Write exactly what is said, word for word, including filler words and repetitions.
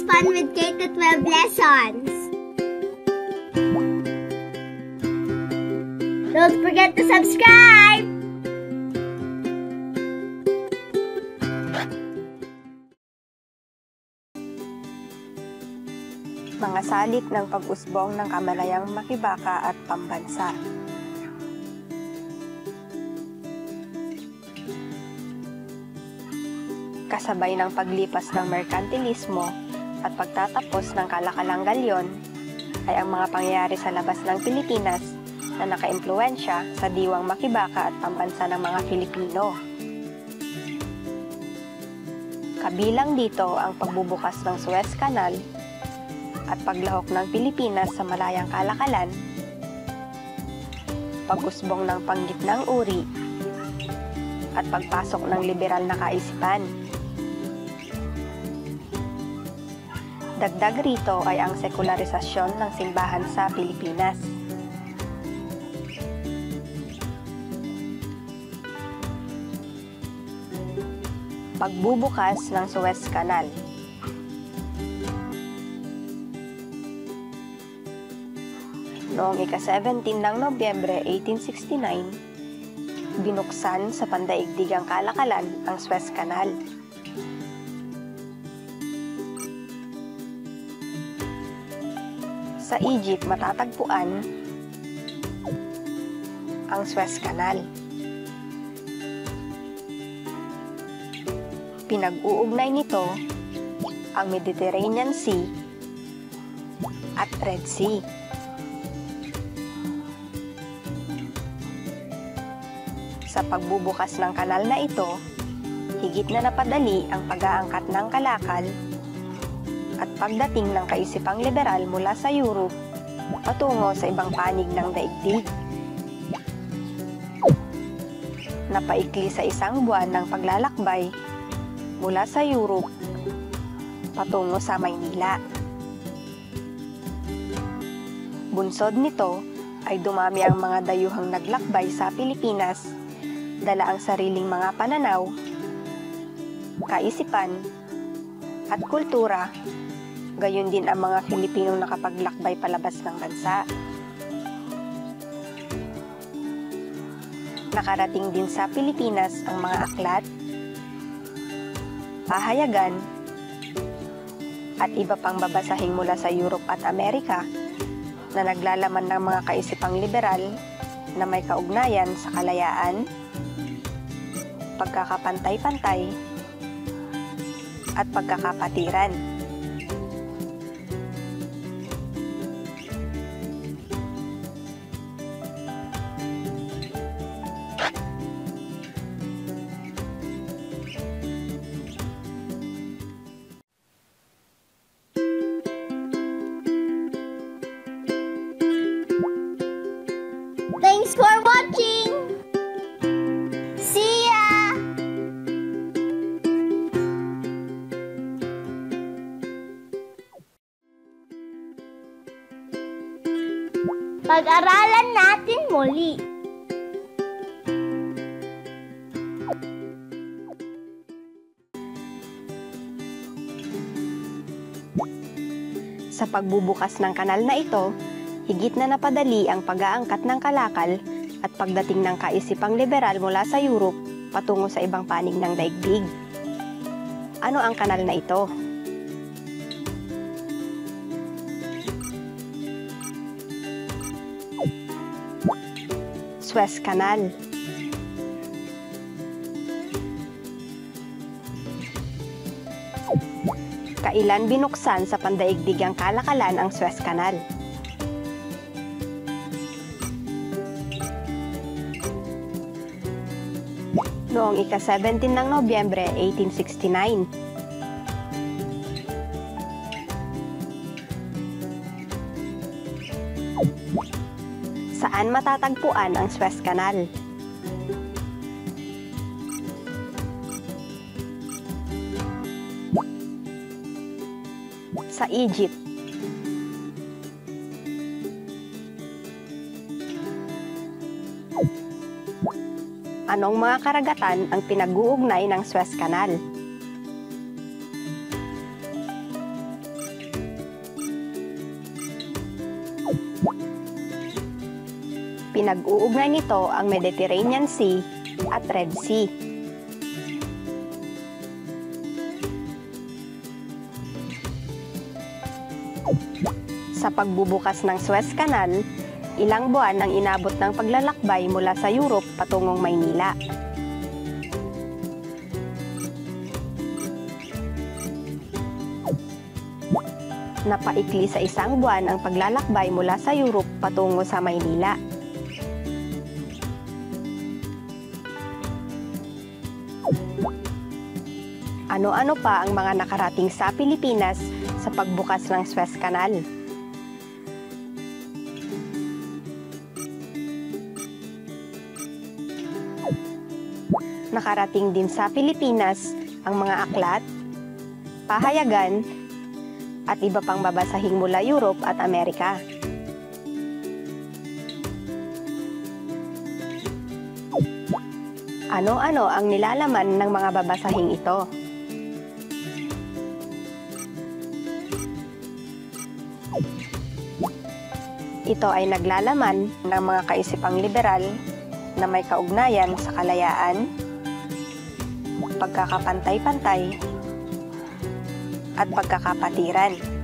Fun with K to twelve Lessons. Don't forget to subscribe! Mga salik ng pag-usbong ng Kamalayang Makibaka at Pambansa. Kasabay ng paglipas ng merkantilismo at pagtatapos ng kalakalang galyon ay ang mga pangyayari sa labas ng Pilipinas na nakaimpluwensya sa diwang makibaka at pambansa ng mga Filipino. Kabilang dito ang pagbubukas ng Suez Canal at paglahok ng Pilipinas sa malayang kalakalan, pag-usbong ng panggitnang uri, at pagpasok ng liberal na kaisipan. Dagdag rito ay ang sekularisasyon ng simbahan sa Pilipinas. Pagbubukas ng Suez Canal. Noong ika-seventeen ng Nobyembre eighteen sixty-nine, binuksan sa pandaigdigang kalakalan ang Suez Canal. Sa Egypt matatagpuan ang Suez Canal. Pinag-uugnay nito ang Mediterranean Sea at Red Sea. Sa pagbubukas ng kanal na ito, higit na napadali ang pag-aangkat ng kalakal at pagdating ng kaisipang liberal mula sa Europe patungo sa ibang panig ng daigdig. Napaikli sa isang buwan ng paglalakbay mula sa Europe patungo sa Maynila. Bunsod nito ay dumami ang mga dayuhang naglakbay sa Pilipinas, dala ang sariling mga pananaw, kaisipan, at kultura, gayon din ang mga Filipinong nakapaglakbay palabas ng bansa. Nakarating din sa Pilipinas ang mga aklat, pahayagan, at iba pang babasahing mula sa Europe at Amerika na naglalaman ng mga kaisipang liberal na may kaugnayan sa kalayaan, pagkakapantay-pantay, at pagkakapatiran. Thanks for watching! See ya! Pag-aralan natin muli. Sa pagbubukas ng kanal na ito, higit na napadali ang pag-aangkat ng kalakal at pagdating ng kaisipang liberal mula sa Europe patungo sa ibang panig ng daigdig. Ano ang kanal na ito? Suez Canal. Kailan binuksan sa pandaigdigang kalakalan ang Suez Canal? Noong ika-seventeen ng Nobyembre eighteen sixty-nine. Saan matatagpuan ang Suez Canal? Sa Egypt. Anong mga karagatan ang pinag-uugnay ng Suez Canal? Pinag-uugnay nito ang Mediterranean Sea at Red Sea. Sa pagbubukas ng Suez Canal, ilang buwan ang inabot ng paglalakbay mula sa Europe patungong Maynila. Napaikli sa isang buwan ang paglalakbay mula sa Europe patungo sa Maynila. Ano-ano pa ang mga nakarating sa Pilipinas sa pagbukas ng Suez Canal? Nakarating din sa Pilipinas ang mga aklat, pahayagan, at iba pang babasahing mula Europe at Amerika. Ano-ano ang nilalaman ng mga babasahing ito? Ito ay naglalaman ng mga kaisipang liberal na may kaugnayan sa kalayaan, pagkakapantay-pantay, at pagkakapatiran.